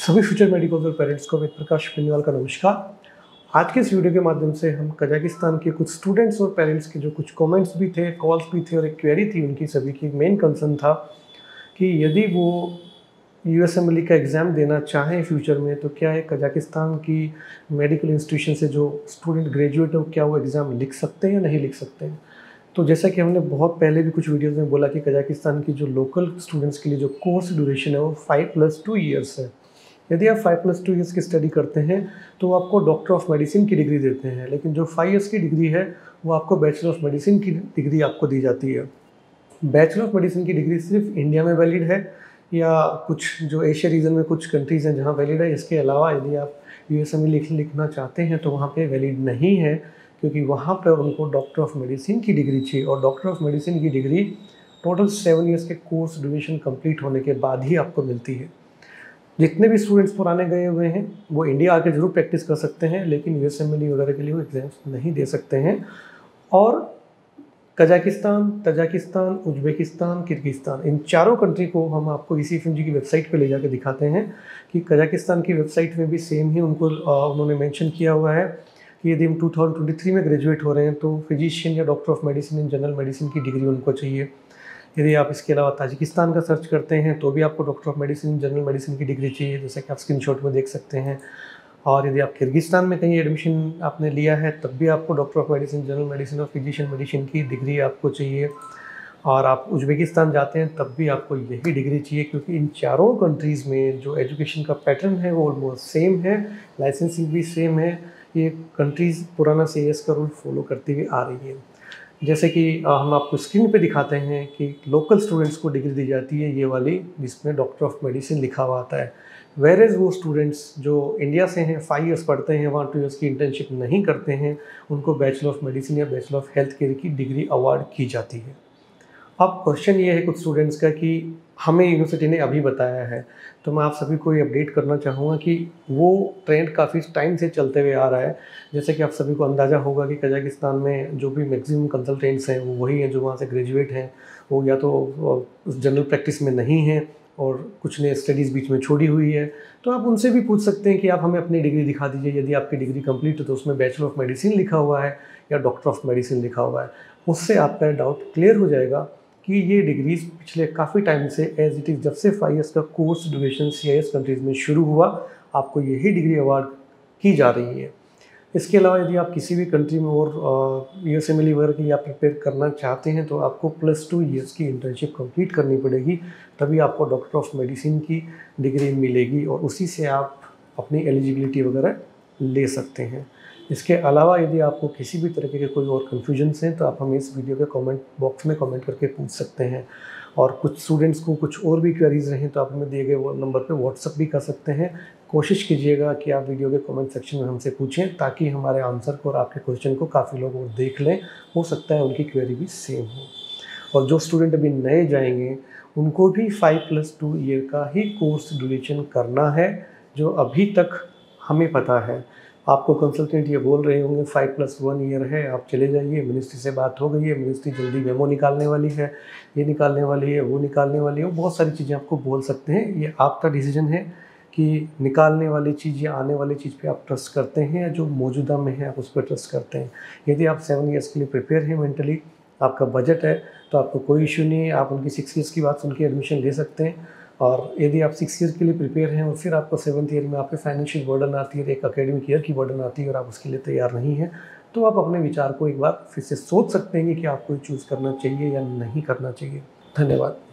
सभी future medicals और parents को वेद प्रकाश बेनीवाल का नमस्कार। आज के इस वीडियो के माध्यम से हम कजाकिस्तान के कुछ स्टूडेंट्स और पेरेंट्स के जो कुछ कमेंट्स भी थे, कॉल्स भी थे और एक क्वेरी थी उनकी, सभी की मेन कंसर्न था कि यदि वो यूएसएमएलई का एग्ज़ाम देना चाहें फ्यूचर में तो क्या है कजाकिस्तान की मेडिकल इंस्टीट्यूशन से जो स्टूडेंट ग्रेजुएट हो क्या वो एग्ज़ाम लिख सकते हैं या नहीं लिख सकते हैं। तो जैसा कि हमने बहुत पहले भी कुछ वीडियोज़ में बोला कि कजाकिस्तान की जो लोकल स्टूडेंट्स के लिए जो कोर्स ड्यूरेशन है वो 5+2 ईयर्स है। यदि आप 5+2 ईयर्स की स्टडी करते हैं तो आपको डॉक्टर ऑफ मेडिसिन की डिग्री देते हैं, लेकिन जो 5 ईयर्स की डिग्री है वो आपको बैचलर ऑफ मेडिसिन की डिग्री आपको दी जाती है। बैचलर ऑफ मेडिसिन की डिग्री सिर्फ इंडिया में वैलिड है या कुछ जो एशिया रीजन में कुछ कंट्रीज़ हैं जहाँ वैलिड है। इसके अलावा यदि आप यूएसएमएलई लिखना चाहते हैं तो वहाँ पे वैलिड नहीं है, क्योंकि वहाँ पर उनको डॉक्टर ऑफ मेडिसिन की डिग्री चाहिए और डॉक्टर ऑफ मेडिसिन की डिग्री टोटल 7 ईयर्स के कोर्स ड्यूरेशन कंप्लीट होने के बाद ही आपको मिलती है। जितने भी स्टूडेंट्स पुराने गए हुए हैं वो इंडिया आके ज़रूर प्रैक्टिस कर सकते हैं, लेकिन यूएसएमएलई वगैरह के लिए वो एग्ज़ाम्स नहीं दे सकते हैं। और कजाकिस्तान, तजाकिस्तान, उज़्बेकिस्तान, किर्गिस्तान, इन चारों कंट्री को हम आपको ECFMG की वेबसाइट पे ले जाकर दिखाते हैं कि कजाकिस्तान की वेबसाइट में भी सेम ही उन्होंने मेंशन किया हुआ है कि यदि हम 2023 में ग्रेजुएट हो रहे हैं तो फिजिशियन या doctor of medicine in general medicine की डिग्री उनको चाहिए। यदि आप इसके अलावा ताजिकिस्तान का सर्च करते हैं तो भी आपको doctor of medicine general medicine की डिग्री चाहिए, जैसे कि आप स्क्रीनशॉट में देख सकते हैं। और यदि आप किर्गिस्तान में कहीं एडमिशन आपने लिया है तब भी आपको doctor of medicine general medicine और फिजिशियन मेडिसिन की डिग्री आपको चाहिए। और आप उज़्बेकिस्तान जाते हैं तब भी आपको यही डिग्री चाहिए, क्योंकि इन चारों कंट्रीज़ में जो एजुकेशन का पैटर्न है वो ऑलमोस्ट सेम है, लाइसेंसिंग भी सेम है। ये कंट्रीज़ पुराना CAS का रूल फॉलो करती हुई आ रही है। जैसे कि हम आपको स्क्रीन पे दिखाते हैं कि लोकल स्टूडेंट्स को डिग्री दी जाती है ये वाली, जिसमें डॉक्टर ऑफ मेडिसिन लिखा हुआ आता है। वेरेज वो स्टूडेंट्स जो इंडिया से हैं, 5 ईयर्स पढ़ते हैं, वहाँ 2 ईयर्स की इंटर्नशिप नहीं करते हैं, उनको बैचलर ऑफ मेडिसिन या बैचलर ऑफ हेल्थ केयर की डिग्री अवार्ड की जाती है। अब क्वेश्चन ये है कुछ स्टूडेंट्स का कि हमें यूनिवर्सिटी ने अभी बताया है, तो मैं आप सभी को ये अपडेट करना चाहूँगा कि वो ट्रेंड काफ़ी टाइम से चलते हुए आ रहा है। जैसे कि आप सभी को अंदाज़ा होगा कि कजाकिस्तान में जो भी मैक्सिमम कंसल्टेंट्स हैं वो वही हैं जो वहाँ से ग्रेजुएट हैं, वो या तो जनरल प्रैक्टिस में नहीं हैं और कुछ ने स्टडीज़ बीच में छोड़ी हुई है। तो आप उनसे भी पूछ सकते हैं कि आप हमें अपनी डिग्री दिखा दीजिए। यदि आपकी डिग्री कंप्लीट है तो उसमें बैचलर ऑफ मेडिसिन लिखा हुआ है या डॉक्टर ऑफ मेडिसिन लिखा हुआ है, उससे आपका डाउट क्लियर हो जाएगा कि ये डिग्रीज पिछले काफ़ी टाइम से एज इट इज़, जब से 5 ईयर्स का कोर्स ड्यूरेशन CIS कंट्रीज़ में शुरू हुआ, आपको यही डिग्री अवार्ड की जा रही है। इसके अलावा यदि आप किसी भी कंट्री में और यूएसएमएलई वगैरह की आप प्रिपेयर करना चाहते हैं तो आपको +2 ईयर्स की इंटर्नशिप कंप्लीट करनी पड़ेगी, तभी आपको डॉक्टर ऑफ मेडिसिन की डिग्री मिलेगी और उसी से आप अपनी एलिजिबिलिटी वगैरह ले सकते हैं। इसके अलावा यदि आपको किसी भी तरीके के कोई और कन्फ्यूजन्स हैं तो आप हमें इस वीडियो के कमेंट बॉक्स में कमेंट करके पूछ सकते हैं। और कुछ स्टूडेंट्स को कुछ और भी क्वेरीज रहें तो आप हमें दिए गए वो नंबर पे व्हाट्सअप भी कर सकते हैं। कोशिश कीजिएगा कि आप वीडियो के कमेंट सेक्शन में हमसे पूछें, ताकि हमारे आंसर को और आपके क्वेश्चन को काफ़ी लोग और देख लें, हो सकता है उनकी क्वेरी भी सेम हो। और जो स्टूडेंट अभी नए जाएंगे उनको भी 5+2 ईयर का ही कोर्स ड्यूरेशन करना है, जो अभी तक हमें पता है। आपको कंसल्टेंट ये बोल रहे होंगे 5+1 ईयर है, आप चले जाइए, मिनिस्ट्री से बात हो गई है, मिनिस्ट्री जल्दी मेमो निकालने वाली है, ये निकालने वाली है, वो निकालने वाली है, वो बहुत सारी चीज़ें आपको बोल सकते हैं। ये आपका डिसीजन है कि निकालने वाली चीज़ या आने वाली चीज़ पे आप ट्रस्ट करते हैं या जो मौजूदा में है आप उस पर ट्रस्ट करते हैं। यदि आप 7 ईयर्स के लिए प्रिपेयर हैं मेंटली, आपका बजट है, तो आपको कोई इशू नहीं है, आप उनकी 6 ईयर्स की बात सुन के एडमिशन ले सकते हैं। और यदि आप 6 ईयर के लिए प्रिपेयर हैं और फिर आपको 7th ईयर में आपके फाइनेंशियल बर्डन आती है, एक एकेडमिक ईयर की बर्डन आती है और आप उसके लिए तैयार नहीं हैं, तो आप अपने विचार को एक बार फिर से सोच सकते हैं कि आपको चूज़ करना चाहिए या नहीं करना चाहिए। धन्यवाद।